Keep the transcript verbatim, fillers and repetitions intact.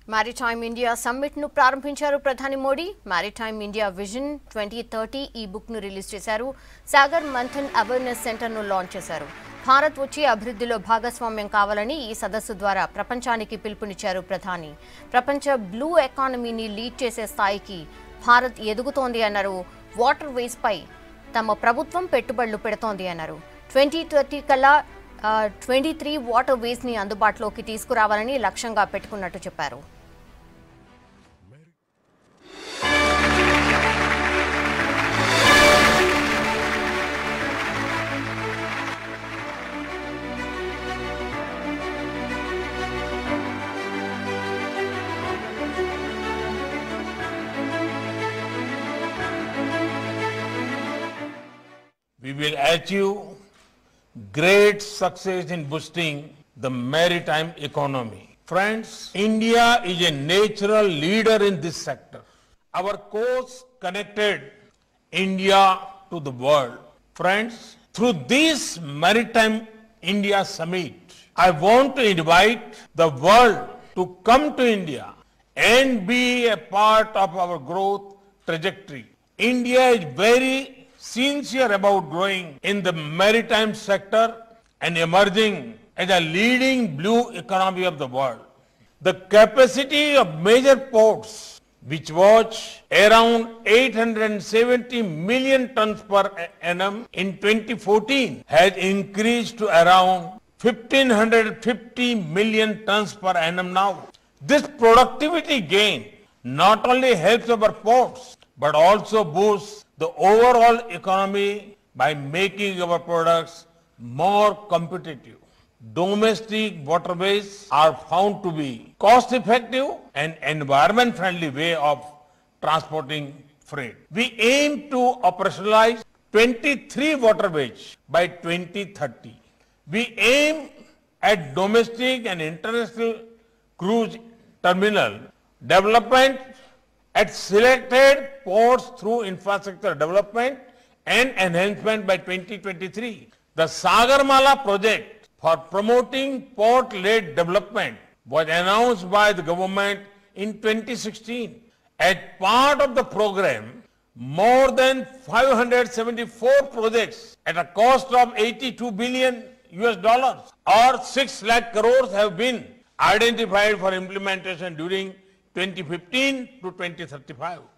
Maritime India summit ను ప్రారంభించారు ప్రధాని Modi. Maritime India vision twenty thirty ఈ బుక్ ను రిలీజ్ చేశారు. సాగర్ మంథన్ అవేర్నెస్ సెంటర్ ను లాంచ్ చేశారు. భారత్ వచ్చి అభివృద్ధిలో భాగస్వామ్యం కావాలని ఈ సదస్సు ద్వారా ప్రపంచానికి పిలుపునిచ్చారు ప్రధాని. ప్రపంచ బ్లూ ఎకానమీని లీడ్ చేసే స్థాయికి భారత్ ఎదుగుతోంది అన్నారు. వాటర్ వేస్ పై తమ ప్రభుత్వం పెట్టుబడులు పెడుతోంది అన్నారు. ట్వంటీ థర్టీ కల్లా ట్వంటీ త్రీ వాటర్ వేస్ ని అందుబాటులోకి తీసుకురావాలని లక్ష్యంగా పెట్టుకున్నట్టు చెప్పారు. We will achieve great success in boosting the maritime economy. Friends, India is a natural leader in this sector. Our course connected India to the world. Friends, through this Maritime India Summit, I want to invite the world to come to India and be a part of our growth trajectory. India is very sincere about growing in the maritime sector and emerging as a leading blue economy of the world. The capacity of major ports, which was around eight hundred seventy million tons per annum in twenty fourteen, has increased to around one thousand five hundred fifty million tons per annum now. This productivity gain not only helps our ports, but also boosts the overall economy by making our products more competitive. Domestic waterways are found to be cost-effective and environment-friendly way of transporting freight. We aim to operationalize twenty-three waterways by twenty thirty. We aim at domestic and international cruise terminal development at selected ports through infrastructure development and enhancement by twenty twenty-three. The Sagarmala project for promoting port-led development was announced by the government in twenty sixteen. As part of the program, more than five hundred seventy-four projects at a cost of eighty-two billion U S dollars or six lakh crores have been identified for implementation during twenty fifteen to twenty thirty-five.